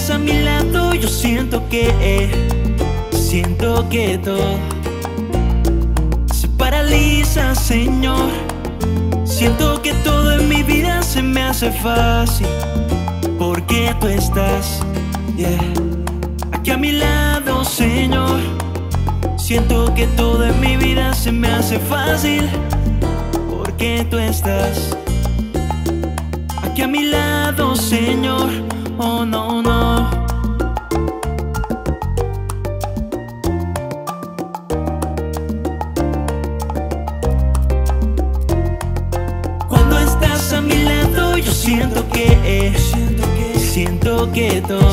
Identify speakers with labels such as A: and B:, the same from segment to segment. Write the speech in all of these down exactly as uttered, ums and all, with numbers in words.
A: estás a mi lado, yo siento que, siento que todo se paraliza, Señor. Siento que todo en mi vida se me hace fácil, porque tú estás, yeah, aquí a mi lado, Señor. Siento que todo en mi vida se me hace fácil, porque tú estás aquí a mi lado, Señor. Oh, no, no. Cuando estás a mi lado, yo siento que, siento que todo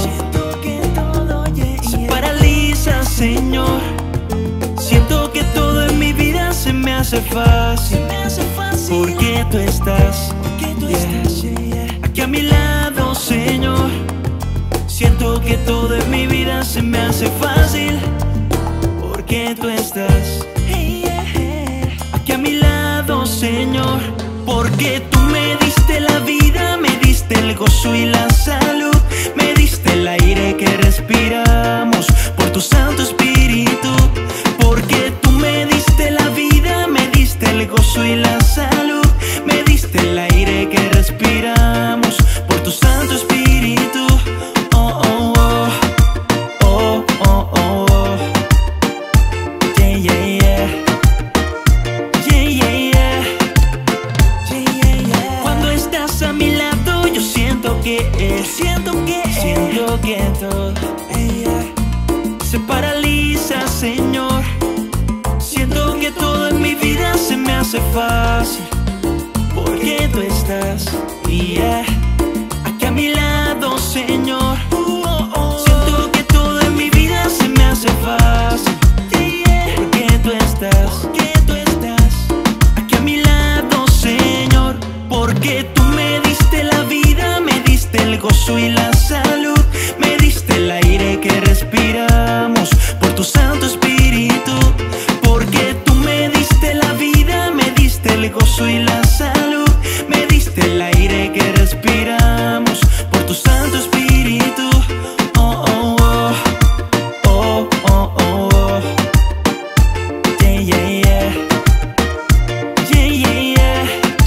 A: se paraliza, Señor. Siento que todo en mi vida se me hace fácil, porque tú estás, yeah, aquí a mi lado, Señor. Siento que todo en mi vida se me hace fácil, porque tú estás aquí a mi lado, Señor. Porque tú me diste la vida, me diste el gozo y la salud, me diste el aire que respiramos por tu Santo Espíritu. Porque tú me diste la vida, me diste el gozo y la salud, me diste el aire que respiramos por tu Santo Espíritu. Oh, oh, oh, oh, oh, oh, oh. Yeah, yeah, yeah. Yeah, yeah, yeah. Yeah, yeah, yeah. Cuando estás a mi lado, yo siento que, siento que, siento que todo, yeah, se paraliza, Señor. Siento que todo en mi vida se me hace fácil, porque tú estás, yeah, aquí a mi lado, Señor. Siento que todo en mi vida se me hace fácil, porque tú estás, aquí a mi lado, Señor. Porque tú me diste la vida, me diste el gozo y la salud, me diste el aire que respiramos por tu Santo Espíritu. Porque tú me diste la vida, me diste el gozo y la salud, me diste el aire que respiramos por tu Santo Espíritu. Oh, oh, oh, oh, oh, oh, oh. Yeah, yeah, yeah. Yeah, yeah, yeah.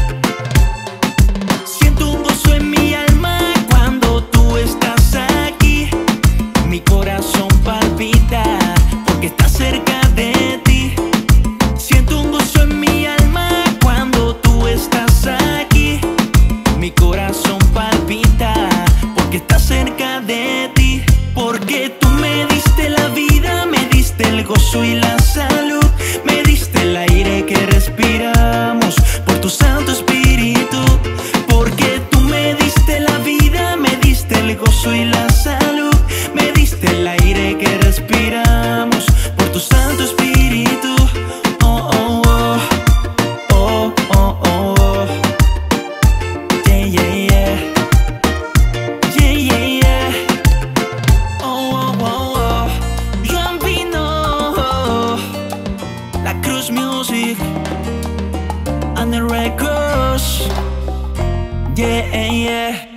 A: Siento un gozo en mi alma cuando tú estás aquí. Mi corazón palpita porque estás cerca de ti. Siento un gozo en mi alma cuando tú estás aquí. Mi corazón palpita porque estás cerca de ti. Porque tú me diste la vida, me diste el gozo y la salud, me diste el aire que respiramos por tu Santo Espíritu. Porque tú me diste la vida, me diste el gozo y la salud, me diste el aire que respiramos por tu Santo Espíritu. Oh, oh, oh, oh, oh, oh, oh. Yeah, yeah, yeah. Yeah, yeah, yeah. Oh, oh, oh, oh. Gambino, La Cruz Music and the Records. Yeah, yeah.